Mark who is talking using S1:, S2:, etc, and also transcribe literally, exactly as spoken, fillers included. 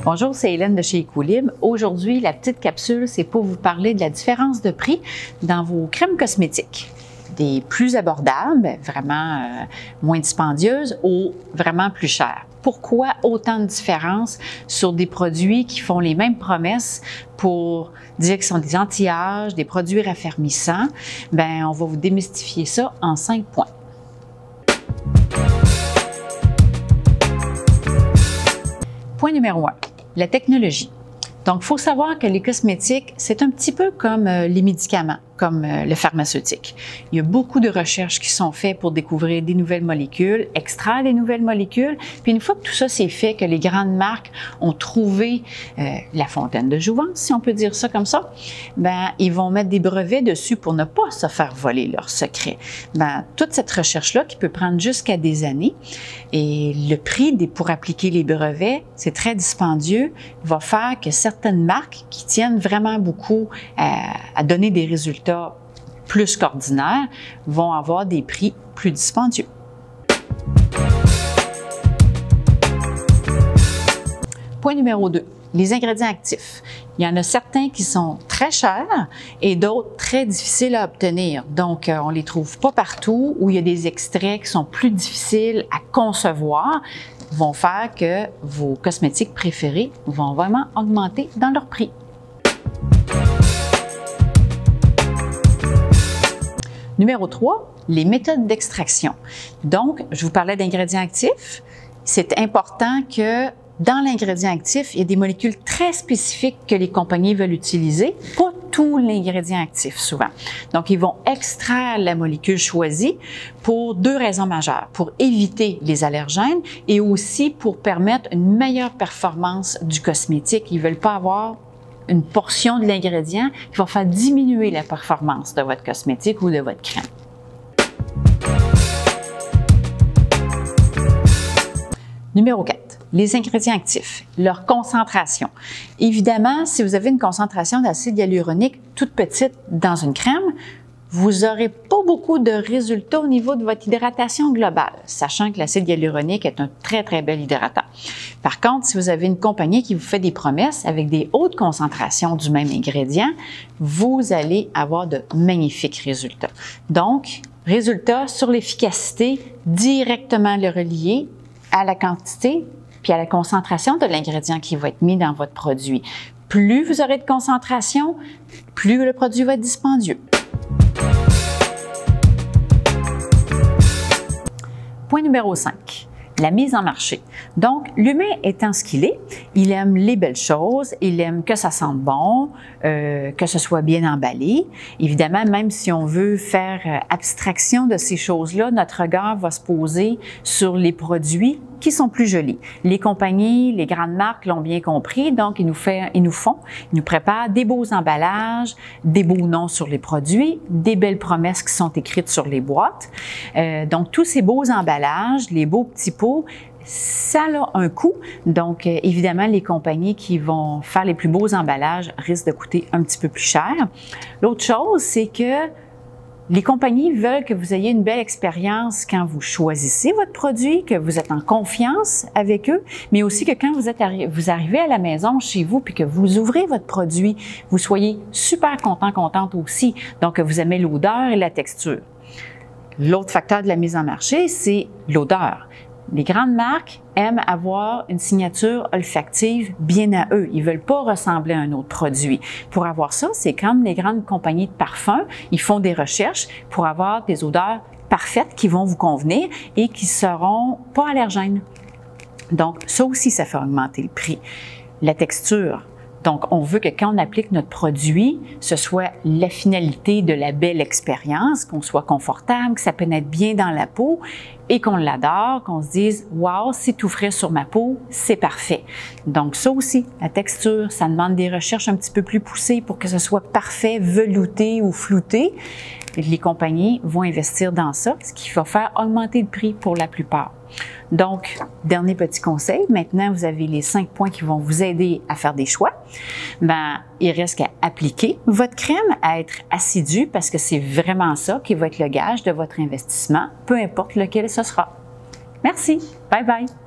S1: Bonjour, c'est Hélène de chez Ecolib. Aujourd'hui, la petite capsule, c'est pour vous parler de la différence de prix dans vos crèmes cosmétiques. Des plus abordables, vraiment euh, moins dispendieuses, ou vraiment plus chères. Pourquoi autant de différences sur des produits qui font les mêmes promesses pour dire qu'ils sont des anti-âge, des produits raffermissants? Bien, on va vous démystifier ça en cinq points. Point numéro un, la technologie. Donc, il faut savoir que les cosmétiques, c'est un petit peu comme euh, les médicaments, comme euh, le pharmaceutique. Il y a beaucoup de recherches qui sont faites pour découvrir des nouvelles molécules, extraire des nouvelles molécules. Puis une fois que tout ça c'est fait, que les grandes marques ont trouvé euh, la fontaine de jouvence, si on peut dire ça comme ça, ben ils vont mettre des brevets dessus pour ne pas se faire voler leurs secrets. Ben toute cette recherche-là, qui peut prendre jusqu'à des années, et le prix des, pour appliquer les brevets, c'est très dispendieux, va faire que certaines marques qui tiennent vraiment beaucoup à, à donner des résultats plus qu'ordinaires vont avoir des prix plus dispendieux. Point numéro deux, les ingrédients actifs. Il y en a certains qui sont très chers et d'autres très difficiles à obtenir. Donc, on ne les trouve pas partout, ou il y a des extraits qui sont plus difficiles à concevoir, vont faire que vos cosmétiques préférés vont vraiment augmenter dans leur prix. Numéro trois, les méthodes d'extraction. Donc, je vous parlais d'ingrédients actifs. C'est important que dans l'ingrédient actif, il y a des molécules très spécifiques que les compagnies veulent utiliser, pas tout l'ingrédient actif souvent. Donc, ils vont extraire la molécule choisie pour deux raisons majeures, pour éviter les allergènes et aussi pour permettre une meilleure performance du cosmétique. Ils ne veulent pas avoir une portion de l'ingrédient qui va faire diminuer la performance de votre cosmétique ou de votre crème. Numéro quatre, les ingrédients actifs, leur concentration. Évidemment, si vous avez une concentration d'acide hyaluronique toute petite dans une crème, vous n'aurez pas beaucoup de résultats au niveau de votre hydratation globale, sachant que l'acide hyaluronique est un très, très bel hydratant. Par contre, si vous avez une compagnie qui vous fait des promesses avec des hautes concentrations du même ingrédient, vous allez avoir de magnifiques résultats. Donc, résultats sur l'efficacité, directement le relier à la quantité puis à la concentration de l'ingrédient qui va être mis dans votre produit. Plus vous aurez de concentration, plus le produit va être dispendieux. Point numéro cinq, la mise en marché. Donc, l'humain étant ce qu'il est, il aime les belles choses, il aime que ça sente bon, euh, que ce soit bien emballé. Évidemment, même si on veut faire euh, abstraction de ces choses-là, notre regard va se poser sur les produits qui sont plus jolis. Les compagnies, les grandes marques l'ont bien compris, donc ils nous, fait, ils nous font, ils nous préparent des beaux emballages, des beaux noms sur les produits, des belles promesses qui sont écrites sur les boîtes. Euh, donc, tous ces beaux emballages, les beaux petits pots, ça a un coût. Donc, euh, évidemment, les compagnies qui vont faire les plus beaux emballages risquent de coûter un petit peu plus cher. L'autre chose, c'est que les compagnies veulent que vous ayez une belle expérience quand vous choisissez votre produit, que vous êtes en confiance avec eux, mais aussi que quand vous, êtes arri- vous arrivez à la maison chez vous puis que vous ouvrez votre produit, vous soyez super content, contente aussi. Donc, vous aimez l'odeur et la texture. L'autre facteur de la mise en marché, c'est l'odeur. Les grandes marques aiment avoir une signature olfactive bien à eux. Ils ne veulent pas ressembler à un autre produit. Pour avoir ça, c'est comme les grandes compagnies de parfums. Ils font des recherches pour avoir des odeurs parfaites qui vont vous convenir et qui ne seront pas allergènes. Donc, ça aussi, ça fait augmenter le prix. La texture. Donc, on veut que quand on applique notre produit, ce soit la finalité de la belle expérience, qu'on soit confortable, que ça pénètre bien dans la peau et qu'on l'adore, qu'on se dise « Wow, c'est tout frais sur ma peau, c'est parfait ». Donc, ça aussi, la texture, ça demande des recherches un petit peu plus poussées pour que ce soit parfait, velouté ou flouté. Les compagnies vont investir dans ça, ce qui va faire augmenter le prix pour la plupart. Donc, dernier petit conseil, maintenant vous avez les cinq points qui vont vous aider à faire des choix. Ben, il reste qu'à appliquer votre crème, à être assidu parce que c'est vraiment ça qui va être le gage de votre investissement, peu importe lequel ce sera. Merci, bye bye!